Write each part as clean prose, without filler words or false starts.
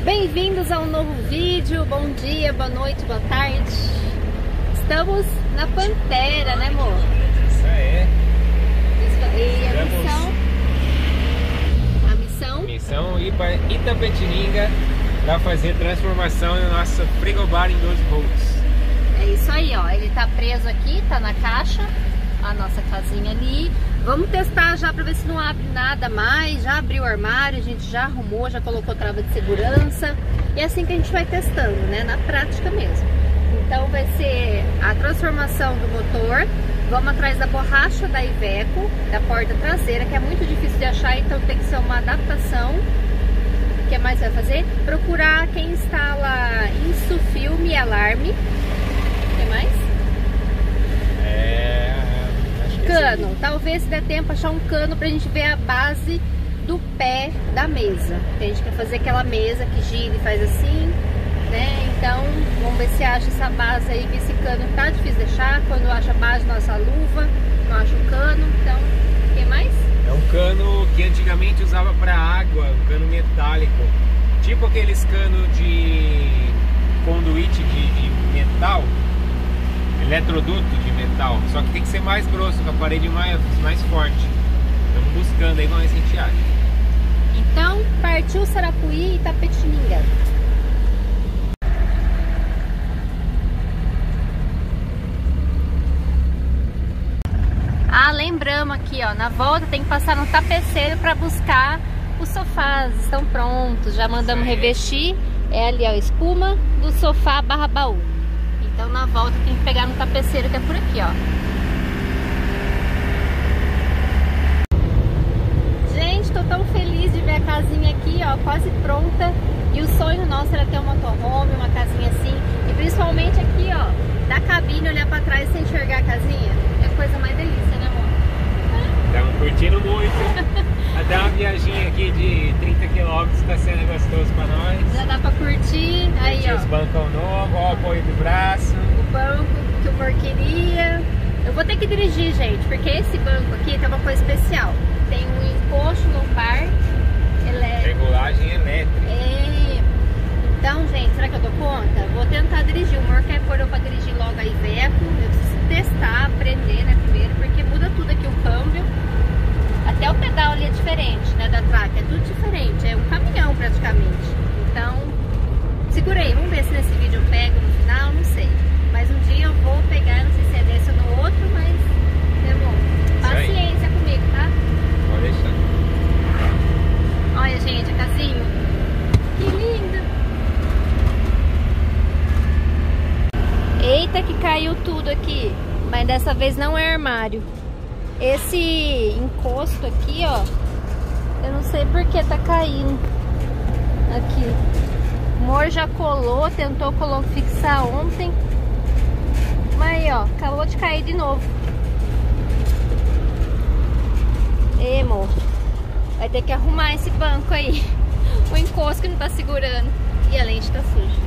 Bem-vindos a um novo vídeo, bom dia, boa noite, boa tarde. Estamos na Pantera, né amor? Isso é. E a missão? Missão ir para Itapetininga para fazer transformação no nosso frigobar em 12 volts. É isso aí, ó, ele tá preso aqui, tá na caixa, a nossa casinha ali. Vamos testar já para ver se não abre nada mais. Já abriu o armário, a gente já arrumou, já colocou trava de segurança. E é assim que a gente vai testando, né? Na prática mesmo. Então vai ser a transformação do motor. Vamos atrás da borracha da Iveco, da porta traseira, que é muito difícil de achar, então tem que ser uma adaptação. O que mais vai fazer? Procurar quem instala isso, filme e alarme. O que mais? Cano, talvez se der tempo achar um cano pra gente ver a base do pé da mesa. A gente quer fazer aquela mesa que gira e faz assim, né? Então vamos ver se acha essa base aí, ver esse cano tá difícil de achar. Quando acha a base, nossa luva, não acha o cano. Então, o que mais? É um cano que antigamente usava para água, um cano metálico, tipo aqueles canos de conduíte de metal, eletroduto de metal, só que tem que ser mais grosso, com a parede mais forte. Estamos buscando aí, vamos ver se a gente acha. Então, partiu Sarapuí e Itapetininga. Ah, lembramos aqui, ó, na volta tem que passar no tapeceiro para buscar os sofás. Estão prontos, já mandamos revestir. É ali, ó, espuma do sofá / baú. Então na volta tem que pegar no tapeceiro, que é por aqui, ó. Gente, tô tão feliz de ver a casinha aqui, ó, quase pronta. E o sonho nosso era ter um motorhome, uma casinha assim. E principalmente aqui, ó, da cabine, olhar pra trás sem enxergar a casinha. É a coisa mais delícia, né amor? Estamos curtindo muito. Até uma viaginha aqui de 30 km tá sendo gostoso pra nós. Já dá pra curtir. Aí, ó. Os bancão novo, ó, o apoio do braço. O banco que o amor queria. Eu vou ter que dirigir, gente, porque esse banco aqui tem uma coisa especial. Tem um encosto lombar elétrico. Regulagem elétrica. É. Então, gente, será que eu dou conta? Vou tentar dirigir. O amor quer pôr eu pra dirigir logo a Iveco. Eu preciso testar, aprender, né, primeiro, porque muda tudo aqui o câmbio. Até o pedal ali é diferente, né, da Tracker, é tudo diferente, é um caminhão praticamente. Então, segurei, vamos ver se nesse vídeo eu pego no final, não sei. Mas um dia eu vou pegar, não sei se é desse ou no outro, mas, meu amor, paciência comigo, tá? Pode deixar. Olha, gente, a casinha, que linda! Eita que caiu tudo aqui, mas dessa vez não é armário. Esse encosto aqui, ó, eu não sei por que tá caindo. Aqui. O amor já colou, tentou fixar ontem. Mas aí, ó, acabou de cair de novo. E, amor, vai ter que arrumar esse banco aí. O encosto que não tá segurando. E a lente tá suja.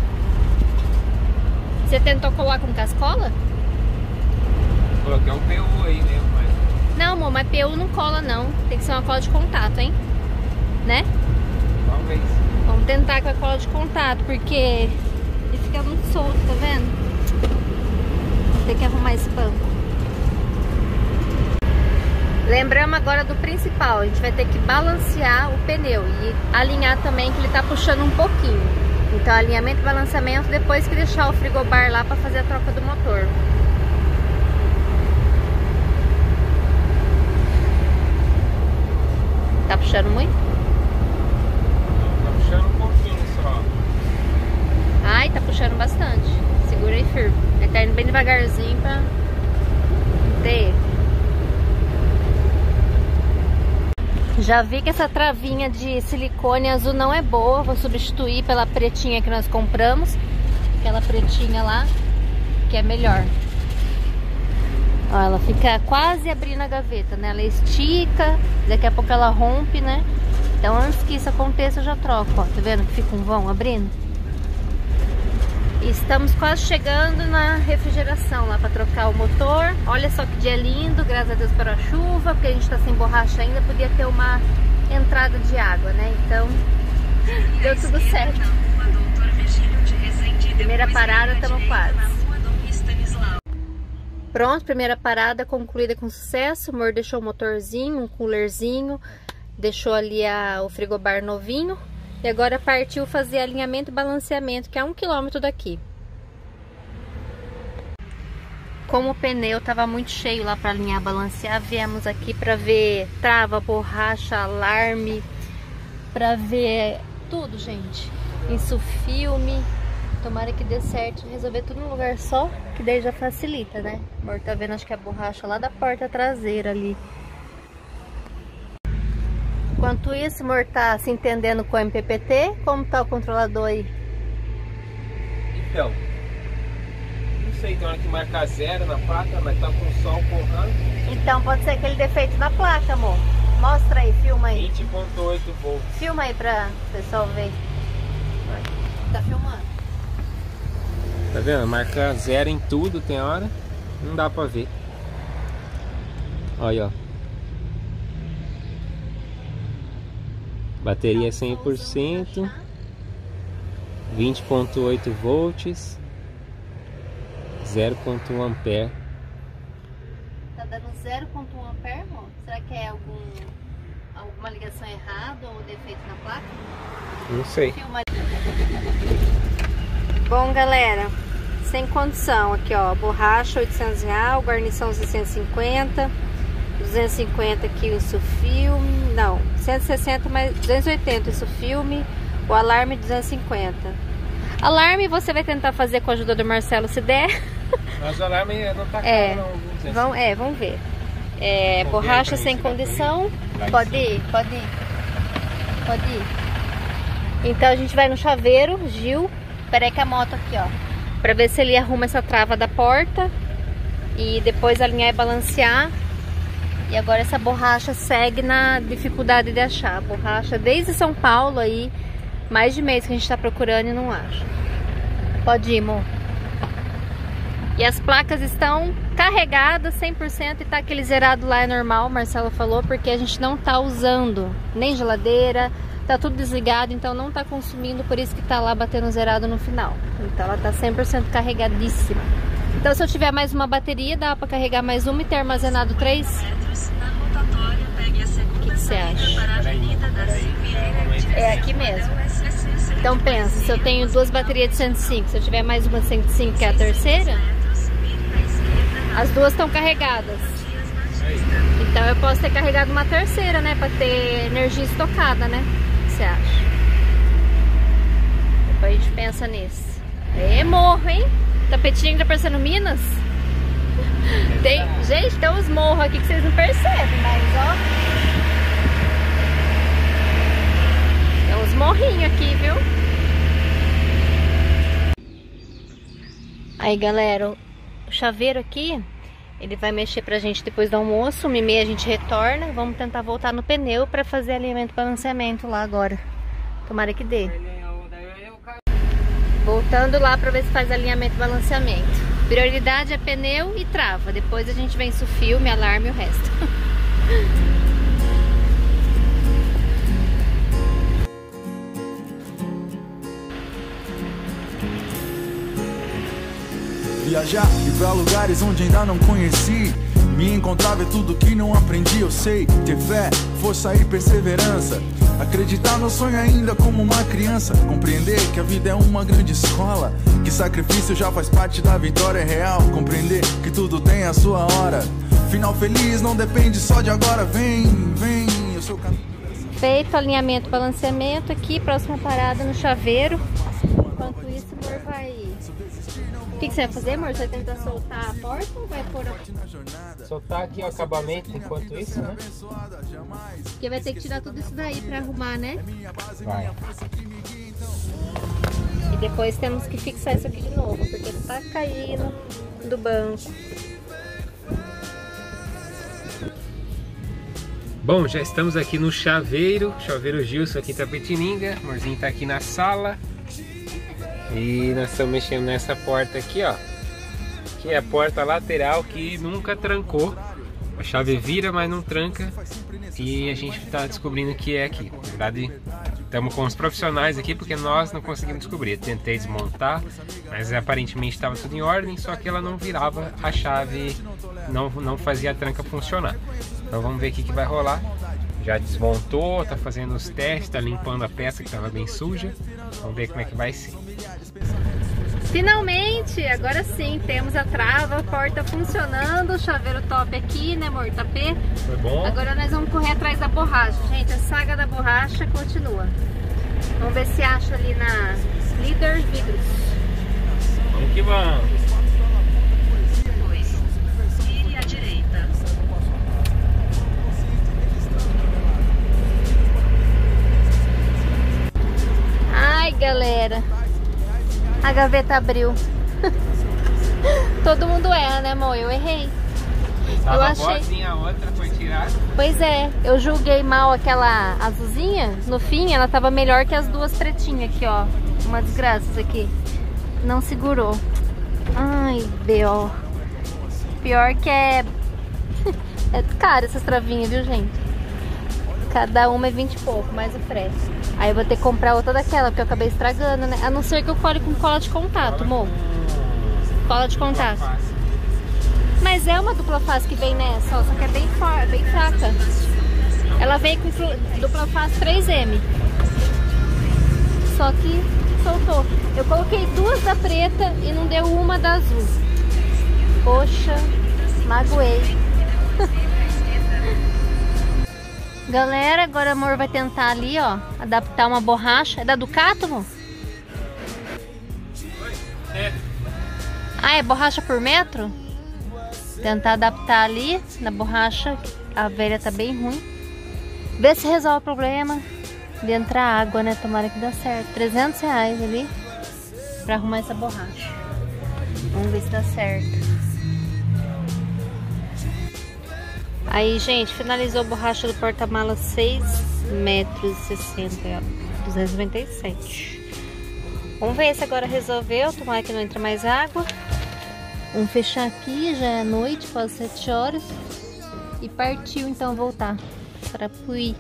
Você tentou colar com cascola? Coloquei um PU aí mesmo, mas... Não, amor, mas PU não cola não. Tem que ser uma cola de contato, hein? Né? Talvez. Vamos tentar com a cola de contato, porque ele fica muito solto, tá vendo? Vou ter que arrumar esse banco. Lembramos agora do principal. A gente vai ter que balancear o pneu e alinhar também, que ele tá puxando um pouquinho. Então alinhamento e balanceamento depois que deixar o frigobar lá pra fazer a troca do motor. Tá puxando muito? Não, tá puxando um pouquinho só. Ai, tá puxando bastante. Segura aí firme. Ele tá indo bem devagarzinho pra ter. Já vi que essa travinha de silicone azul não é boa. Vou substituir pela pretinha que nós compramos. Aquela pretinha lá, que é melhor. Ó, ela fica quase abrindo a gaveta, né? Ela estica, daqui a pouco ela rompe, né? Então antes que isso aconteça eu já troco, ó. Tá vendo que fica um vão abrindo? E estamos quase chegando na refrigeração lá pra trocar o motor. Olha só que dia lindo, graças a Deus para a chuva, porque a gente tá sem borracha ainda, podia ter uma entrada de água, né? Então deu tudo certo. Primeira parada, estamos quase. Pronto, primeira parada concluída com sucesso. O amor deixou o motorzinho, um coolerzinho, deixou ali o frigobar novinho. E agora partiu fazer alinhamento e balanceamento, que é 1 km daqui. Como o pneu estava muito cheio lá para alinhar e balancear, viemos aqui para ver trava, borracha, alarme, para ver tudo, gente. Isso, filme. Tomara que dê certo, resolver tudo num lugar só, que daí já facilita, né? O amor tá vendo, acho que a borracha lá da porta traseira ali. Enquanto isso, o amor tá se entendendo com o MPPT. Como tá o controlador aí? Então, não sei, tem hora que marcar 0 na placa, mas tá com o sol porrando. Então pode ser aquele defeito na placa, amor. Mostra aí, filma aí. 20.8 volts. Filma aí pra o pessoal ver. Tá filmando? Tá vendo? Marca 0 em tudo, tem hora. Não dá pra ver. Olha, ó. Bateria é 100%. 20.8 volts. 0.1 ampere. Tá dando 0.1 ampere, amor? Será que é alguma ligação errada ou defeito na placa? Não sei. Filma. Bom, galera, sem condição. Aqui, ó, borracha R$800, guarnição 650, 250 aqui o filme, não, 160 mais 280 isso filme, o alarme 250. Alarme você vai tentar fazer com a ajuda do Marcelo se der. Mas o alarme não tá caro, não. Vamos ver. Borracha sem condição. Pode ir. Então a gente vai no chaveiro, Gil. Peraí que a moto aqui, ó. Pra ver se ele arruma essa trava da porta. E depois alinhar e balancear. E agora essa borracha segue na dificuldade de achar. A borracha desde São Paulo aí, mais de mês que a gente tá procurando e não acha. Pode ir, amor. E as placas estão carregadas 100% e tá aquele zerado lá é normal, o Marcelo falou, porque a gente não tá usando nem geladeira. Tá tudo desligado, então não tá consumindo, por isso que tá lá batendo zerado no final. Então ela tá 100% carregadíssima. Então se eu tiver mais uma bateria, dá pra carregar mais uma e ter armazenado 3? O que você acha? É aqui mesmo. Então pensa, se eu tenho 2 baterias de 105, se eu tiver mais uma de 105 que é a terceira, as 2 estão carregadas. Então eu posso ter carregado uma terceira, né? Pra ter energia estocada, né? Você acha? Depois a gente pensa nisso. Morro, hein? Tapetinho tá parecendo Minas. Gente, tem uns morros aqui que vocês não percebem, mas ó. Tem uns morrinhos aqui, viu? Aí, galera, o chaveiro aqui, ele vai mexer pra gente depois do almoço. 1h30 a gente retorna. Vamos tentar voltar no pneu pra fazer alinhamento e balanceamento lá agora. Tomara que dê. Voltando lá pra ver se faz alinhamento e balanceamento. Prioridade é pneu e trava. Depois a gente vence o filme, alarme e o resto. Viajar, ir pra lugares onde ainda não conheci. Me encontrar, ver tudo que não aprendi. Eu sei, ter fé, força e perseverança. Acreditar no sonho ainda como uma criança. Compreender que a vida é uma grande escola. Que sacrifício já faz parte da vitória real. Compreender que tudo tem a sua hora. Final feliz não depende só de agora. Vem, eu sou o caminho. Feito alinhamento e balanceamento aqui. Próxima parada no chaveiro. Enquanto isso, o amor vai... O que você vai fazer, amor? Você vai tentar soltar a porta ou vai pôr a... Soltar aqui o acabamento enquanto isso, né? Porque vai ter que tirar tudo isso daí pra arrumar, né? Vai. E depois temos que fixar isso aqui de novo, porque tá caindo do banco. Bom, já estamos aqui no chaveiro Gilson aqui em Tapetininga. O amorzinho tá aqui na sala. E nós estamos mexendo nessa porta aqui, ó. Que é a porta lateral que nunca trancou. A chave vira, mas não tranca. E a gente tá descobrindo o que é aqui. Na verdade, Estamos com os profissionais aqui porque nós não conseguimos descobrir. Tentei desmontar, mas aparentemente estava tudo em ordem, só que ela não virava a chave, não fazia a tranca funcionar. Então vamos ver o que vai rolar. Já desmontou, tá fazendo os testes, tá limpando a peça que estava bem suja. Vamos ver como é que vai ser. Finalmente, agora sim, temos a trava, a porta funcionando, o chaveiro top aqui, né, amor? Tapê. Foi bom. Agora nós vamos correr atrás da borracha, gente. A saga da borracha continua. Vamos ver se acha ali na Líder Vidros. Vamos que vamos. Depois, vire à direita. Ai, galera. A gaveta abriu. Todo mundo erra, né, amor? Eu errei. Eu achei. A outra foi tirada. Pois é, eu julguei mal aquela azulzinha. No fim, ela tava melhor que as duas pretinhas aqui, ó. Uma desgraça isso aqui. Não segurou. Ai, B.O. Pior que é... é caro essas travinhas, viu, gente? Cada uma é 20 e pouco, mais o frete. Aí eu vou ter que comprar outra daquela, porque eu acabei estragando, né? A não ser que eu cole com cola de contato, amor. Cola de contato. Mas é uma dupla face que vem nessa, ó, só que é bem fraca. Ela vem com dupla face 3M. Só que soltou. Eu coloquei duas da preta e não deu uma da azul. Poxa, magoei. Galera, agora o amor vai tentar ali, ó, adaptar uma borracha. É da Ducato, amor? É. Ah, é borracha por metro? Tentar adaptar ali na borracha. A velha tá bem ruim. Ver se resolve o problema de entrar água, né? Tomara que dê certo. R$300 ali pra arrumar essa borracha. Vamos ver se dá certo. Aí, gente, finalizou a borracha do porta-malas 6,60 metros, 297. Vamos ver se agora resolveu. Tomara que não entre mais água. Vamos fechar aqui, já é noite, quase 7 horas. E partiu então voltar para Puí.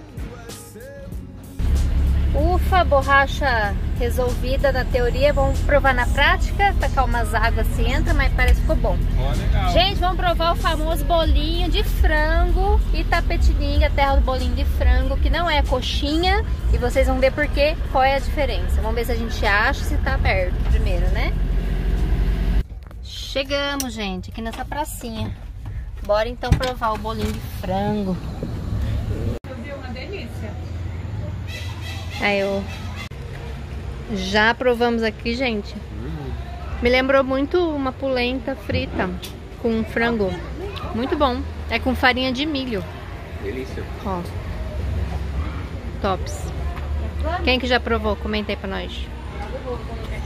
Ufa, borracha resolvida na teoria. Vamos provar na prática. Tacar umas águas se entra, mas parece que ficou bom. Legal. Gente, vamos provar o famoso bolinho de frango Itapetininga, terra do bolinho de frango, que não é coxinha. E vocês vão ver por quê, qual é a diferença. Vamos ver se a gente acha, se tá perto primeiro, né? Chegamos, gente, aqui nessa pracinha. Bora então provar o bolinho de frango. Uma delícia. Aí eu já provamos aqui, gente. Me lembrou muito uma polenta frita com frango. Muito bom. É com farinha de milho. Delícia. Ó. Tops. Quem que já provou? Comenta aí pra nós.